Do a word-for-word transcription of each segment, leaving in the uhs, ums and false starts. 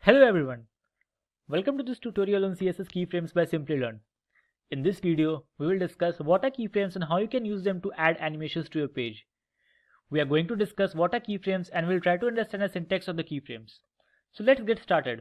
Hello everyone, welcome to this tutorial on C S S keyframes by Simplilearn. In this video, we will discuss what are keyframes and how you can use them to add animations to your page. We are going to discuss what are keyframes and we'll try to understand the syntax of the keyframes. So let's get started.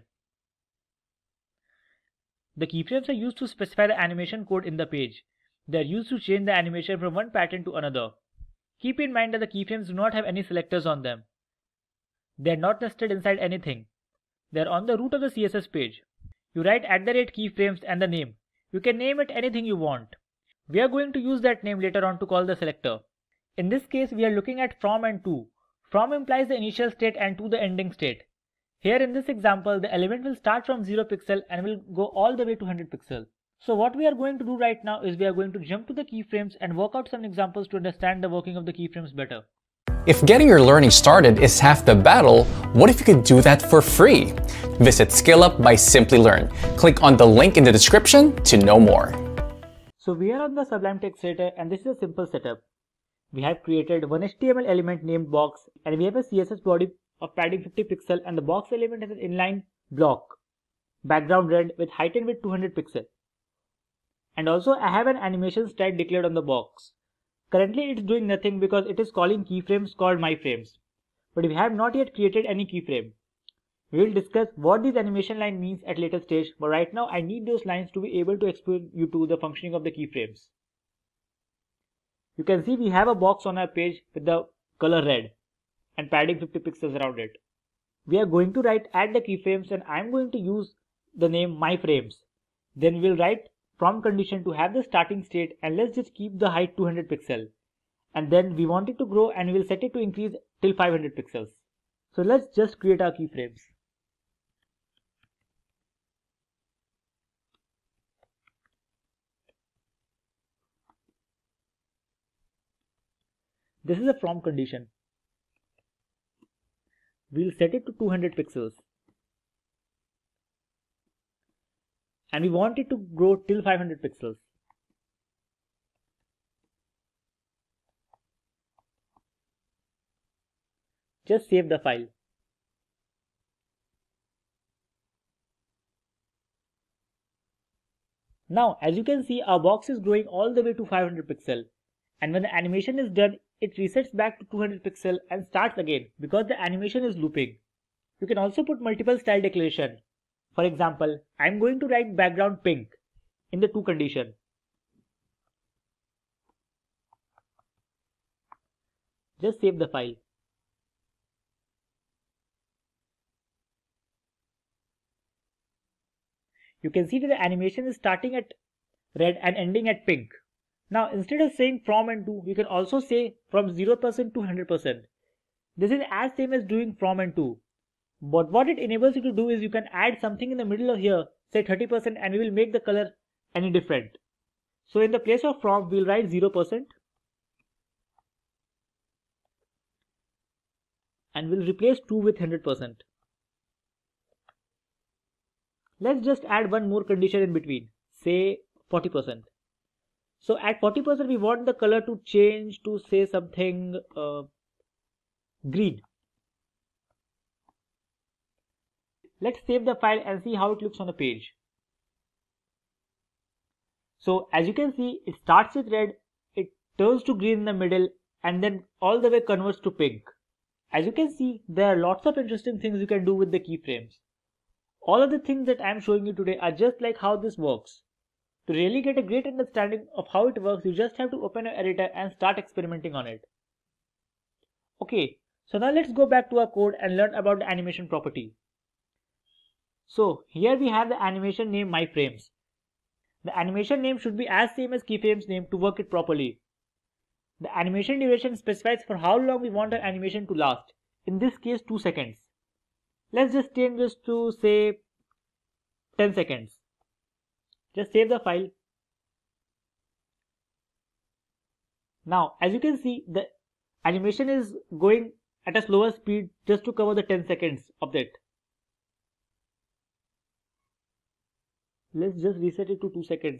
The keyframes are used to specify the animation code in the page. They are used to change the animation from one pattern to another. Keep in mind that the keyframes do not have any selectors on them. They are not nested inside anything. They are on the root of the C S S page. You write at the rate keyframes and the name. You can name it anything you want. We are going to use that name later on to call the selector. In this case, we are looking at from and to. From implies the initial state and to the ending state. Here in this example, the element will start from zero pixel and will go all the way to one hundred pixel. So what we are going to do right now is we are going to jump to the keyframes and work out some examples to understand the working of the keyframes better. If getting your learning started is half the battle, what if you could do that for free? Visit SkillUp by Simplilearn. Click on the link in the description to know more. So we are on the Sublime Text Editor and this is a simple setup. We have created one H T M L element named box and we have a C S S body of padding fifty pixel and the box element has an inline block, background red with height and width two hundred pixel. And also I have an animation style declared on the box. Currently it's doing nothing because it is calling keyframes called myFrames. But we have not yet created any keyframe. We will discuss what this animation line means at later stage, but right now I need those lines to be able to explain you to the functioning of the keyframes. You can see we have a box on our page with the color red and padding fifty pixels around it. We are going to write add the keyframes and I am going to use the name myFrames. Then we will write from condition to have the starting state and let's just keep the height two hundred pixel. And then we want it to grow and we will set it to increase till five hundred pixels. So let's just create our keyframes. This is a from condition. We'll set it to two hundred pixels. And we want it to grow till five hundred pixels. Just save the file. Now, as you can see, our box is growing all the way to five hundred pixel. And when the animation is done, it resets back to two hundred pixel and starts again because the animation is looping. You can also put multiple style declaration. For example, I am going to write background pink in the to condition. Just save the file. You can see that the animation is starting at red and ending at pink. Now instead of saying from and to, we can also say from zero percent to one hundred percent. This is as same as doing from and to. But what it enables you to do is you can add something in the middle of here, say thirty percent, and we will make the color any different. So in the place of from, we will write zero percent. And we'll replace to with one hundred percent. Let's just add one more condition in between, say forty percent. So at forty percent we want the color to change to say something uh, green. Let's save the file and see how it looks on the page. So as you can see, it starts with red, it turns to green in the middle and then all the way converts to pink. As you can see, there are lots of interesting things you can do with the keyframes. All of the things that I am showing you today are just like how this works. To really get a great understanding of how it works, you just have to open your editor and start experimenting on it. Okay, so now let's go back to our code and learn about the animation property. So here we have the animation name myFrames. The animation name should be as same as keyframes name to work it properly. The animation duration specifies for how long we want our animation to last. In this case, two seconds. Let's just change this to say ten seconds. Just save the file. Now, as you can see, the animation is going at a slower speed just to cover the ten seconds of it. Let's just reset it to two seconds.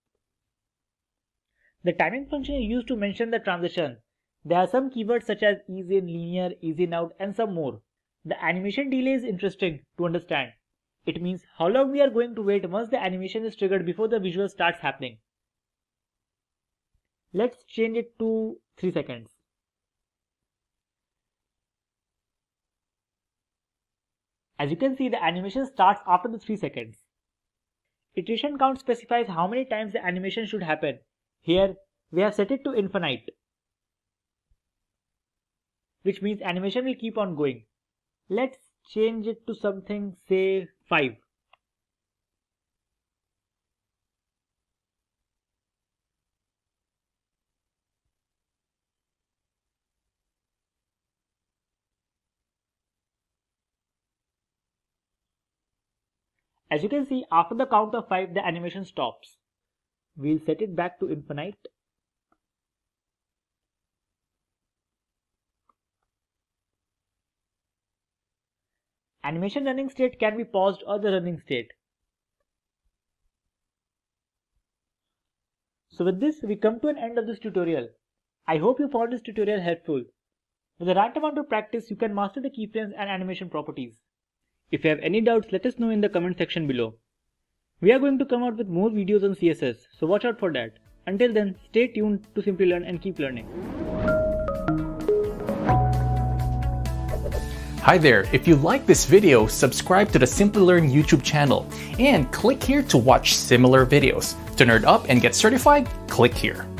The timing function is used to mention the transition. There are some keywords such as ease in, linear, ease in out, and some more. The animation delay is interesting to understand. It means how long we are going to wait once the animation is triggered before the visual starts happening. Let's change it to three seconds. As you can see, the animation starts after the three seconds. Iteration count specifies how many times the animation should happen. Here, we have set it to infinite, which means animation will keep on going. Let's change it to something, say five. As you can see, after the count of five, the animation stops. We'll set it back to infinite. Animation running state can be paused or the running state. So with this, we come to an end of this tutorial. I hope you found this tutorial helpful. With the right amount of practice, you can master the keyframes and animation properties. If you have any doubts, let us know in the comment section below. We are going to come out with more videos on C S S, so watch out for that. Until then, stay tuned to Simply Learn and keep learning. Hi there, if you like this video, subscribe to the Simply Learn YouTube channel and click here to watch similar videos. To nerd up and get certified, click here.